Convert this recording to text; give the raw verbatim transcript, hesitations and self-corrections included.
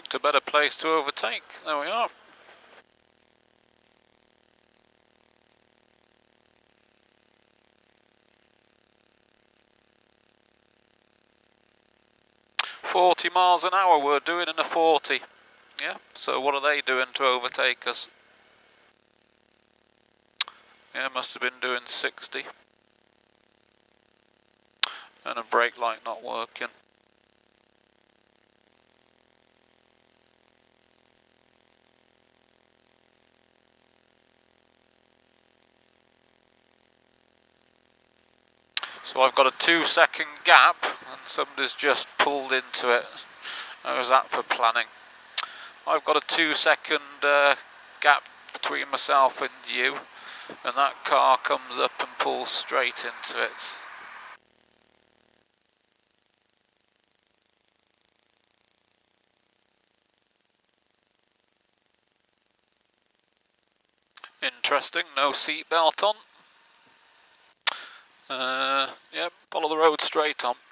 picked a better place to overtake. There we are. forty miles an hour we're doing in a forty. Yeah, so what are they doing to overtake us? Yeah, must have been doing sixty. And a brake light not working. So I've got a two second gap and somebody's just pulled into it. How's that for planning? I've got a two second uh, gap between myself and you, and that car comes up and pulls straight into it. Interesting, no seatbelt on. Uh, yep, follow the road straight on.